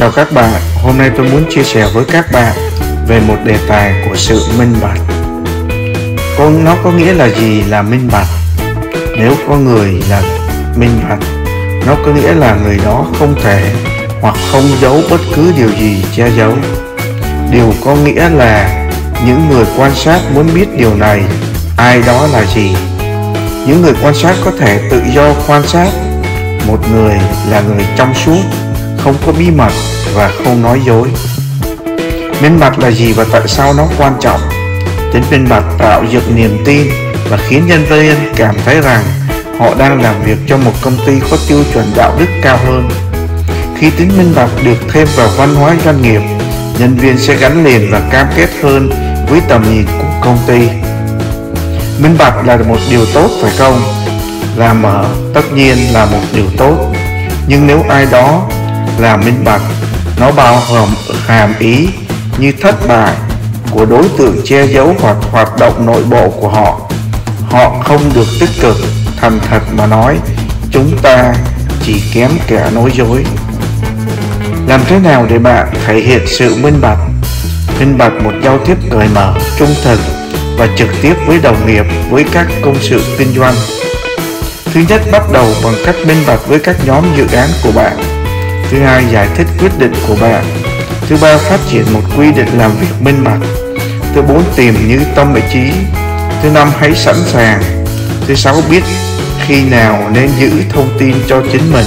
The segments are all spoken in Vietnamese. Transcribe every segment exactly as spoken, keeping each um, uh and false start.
Chào các bạn, hôm nay tôi muốn chia sẻ với các bạn về một đề tài của sự minh bạch. Có, nó có nghĩa là gì là minh bạch? Nếu có người là minh bạch, nó có nghĩa là người đó không thể hoặc không giấu bất cứ điều gì che giấu. Điều có nghĩa là những người quan sát muốn biết điều này, ai đó là gì. Những người quan sát có thể tự do quan sát. Một người là người trong suốt, không có bí mật và không nói dối. Minh bạch là gì và tại sao nó quan trọng? Tính minh bạch tạo dựng niềm tin và khiến nhân viên cảm thấy rằng họ đang làm việc cho một công ty có tiêu chuẩn đạo đức cao hơn. Khi tính minh bạch được thêm vào văn hóa doanh nghiệp, nhân viên sẽ gắn liền và cam kết hơn với tầm nhìn của công ty. Minh bạch là một điều tốt phải không? Làm mở tất nhiên là một điều tốt, nhưng nếu ai đó là minh bạch, nó bao gồm hàm ý như thất bại của đối tượng che giấu hoặc hoạt động nội bộ của họ. Họ không được tích cực, thành thật mà nói, chúng ta chỉ kém kẻ nói dối. Làm thế nào để bạn thể hiện sự minh bạch? Minh bạch một giao tiếp cởi mở, trung thực và trực tiếp với đồng nghiệp, với các công sự kinh doanh. Thứ nhất, bắt đầu bằng cách minh bạch với các nhóm dự án của bạn. Thứ hai, giải thích quyết định của bạn. Thứ ba, phát triển một quy định làm việc minh bạch. Thứ bốn, tìm như tâm ý chí. Thứ năm, hãy sẵn sàng. Thứ sáu, biết khi nào nên giữ thông tin cho chính mình.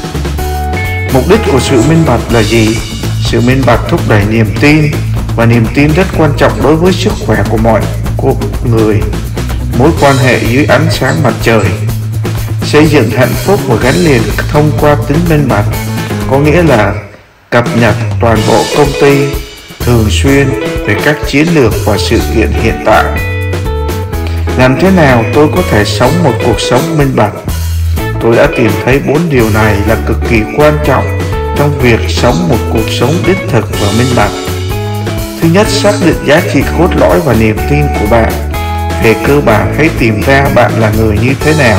Mục đích của sự minh bạch là gì? Sự minh bạch thúc đẩy niềm tin, và niềm tin rất quan trọng đối với sức khỏe của mọi người. Mối quan hệ dưới ánh sáng mặt trời. Xây dựng hạnh phúc và gắn liền thông qua tính minh bạch, có nghĩa là cập nhật toàn bộ công ty thường xuyên về các chiến lược và sự kiện hiện tại. Làm thế nào tôi có thể sống một cuộc sống minh bạch? Tôi đã tìm thấy bốn điều này là cực kỳ quan trọng trong việc sống một cuộc sống đích thực và minh bạch. Thứ nhất, xác định giá trị cốt lõi và niềm tin của bạn. Về cơ bản, hãy tìm ra bạn là người như thế nào.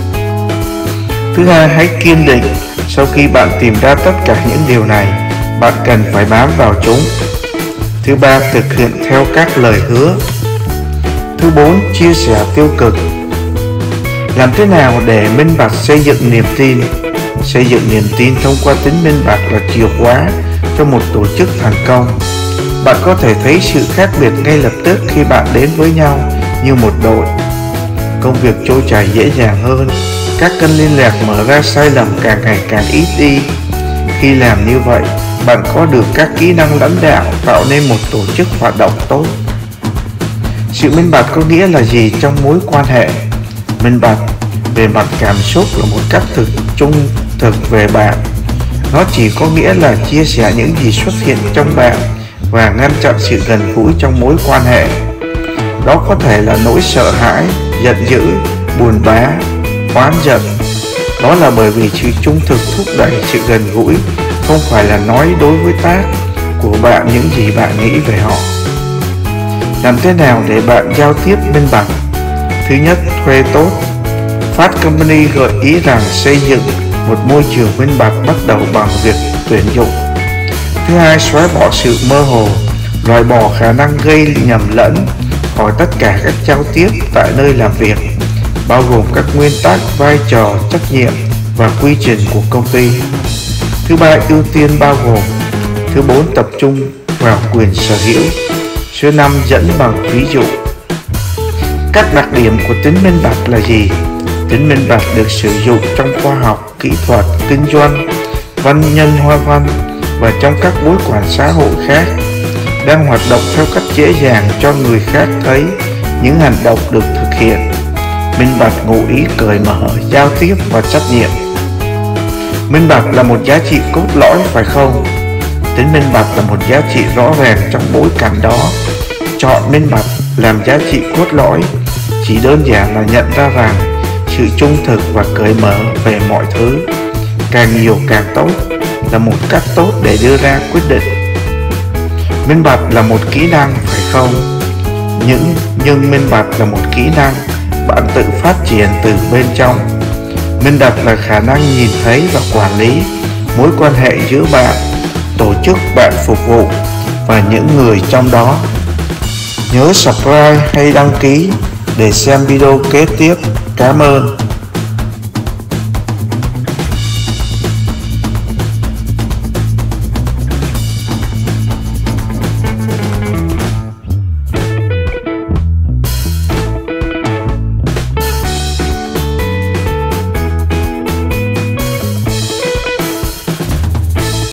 Thứ hai, hãy kiên định. Sau khi bạn tìm ra tất cả những điều này, bạn cần phải bám vào chúng. Thứ ba, thực hiện theo các lời hứa. Thứ bốn, chia sẻ tiêu cực. Làm thế nào để minh bạch xây dựng niềm tin? Xây dựng niềm tin thông qua tính minh bạch là chìa khóa cho một tổ chức thành công. Bạn có thể thấy sự khác biệt ngay lập tức khi bạn đến với nhau như một đội. Công việc trôi chảy dễ dàng hơn. Các kênh liên lạc mở ra sai lầm càng ngày càng ít đi. Khi làm như vậy, bạn có được các kỹ năng lãnh đạo, tạo nên một tổ chức hoạt động tốt. Sự minh bạch có nghĩa là gì trong mối quan hệ? Minh bạch về mặt cảm xúc là một cách thực trung thực về bạn. Nó chỉ có nghĩa là chia sẻ những gì xuất hiện trong bạn và ngăn chặn sự gần gũi trong mối quan hệ. Đó có thể là nỗi sợ hãi, giận dữ, buồn bã, oán giận. Đó là bởi vì sự trung thực thúc đẩy sự gần gũi, không phải là nói đối với tác của bạn những gì bạn nghĩ về họ. Làm thế nào để bạn giao tiếp minh bạch? Thứ nhất, thuê tốt. Fast Company gợi ý rằng xây dựng một môi trường minh bạch bắt đầu bằng việc tuyển dụng. Thứ hai, xóa bỏ sự mơ hồ, loại bỏ khả năng gây nhầm lẫn khỏi tất cả các giao tiếp tại nơi làm việc, bao gồm các nguyên tắc, vai trò, trách nhiệm và quy trình của công ty. Thứ ba, ưu tiên bao gồm. Thứ bốn, tập trung vào quyền sở hữu. Số năm, dẫn bằng ví dụ. Các đặc điểm của tính minh bạch là gì? Tính minh bạch được sử dụng trong khoa học, kỹ thuật, kinh doanh, văn nhân hoa văn và trong các mối quan xã hội khác, đang hoạt động theo cách dễ dàng cho người khác thấy những hành động được thực hiện. Minh bạch ngụ ý cởi mở, giao tiếp và trách nhiệm. Minh bạch là một giá trị cốt lõi phải không? Tính minh bạch là một giá trị rõ ràng trong bối cảnh đó. Chọn minh bạch làm giá trị cốt lõi chỉ đơn giản là nhận ra rằng sự trung thực và cởi mở về mọi thứ, càng nhiều càng tốt, là một cách tốt để đưa ra quyết định. Minh bạch là một kỹ năng phải không? Nhưng, nhưng minh bạch là một kỹ năng bạn tự phát triển từ bên trong. Minh bạch là khả năng nhìn thấy và quản lý mối quan hệ giữa bạn tổ chức bạn phục vụ và những người trong đó. Nhớ subscribe hay đăng ký để xem video kế tiếp. Cảm ơn.